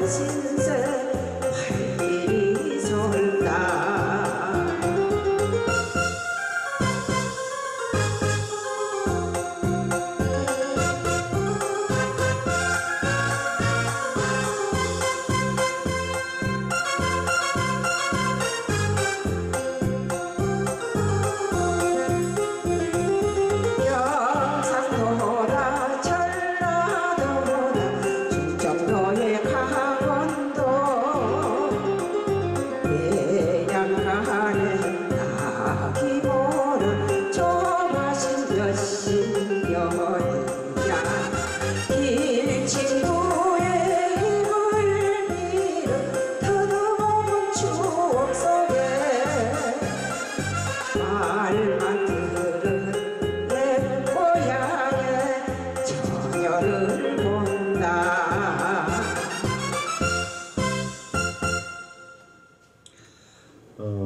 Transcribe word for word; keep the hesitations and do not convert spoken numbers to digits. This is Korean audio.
신세 활길이 솔다 경상도라 전라도라 충청도의 강원도 해양간에 낙이 보는 조마신 여신 여행야 길친구의 힘을 잃은 더듬어본 추억 속에 말만 들은 내 고향의 처녀를 본다. 어.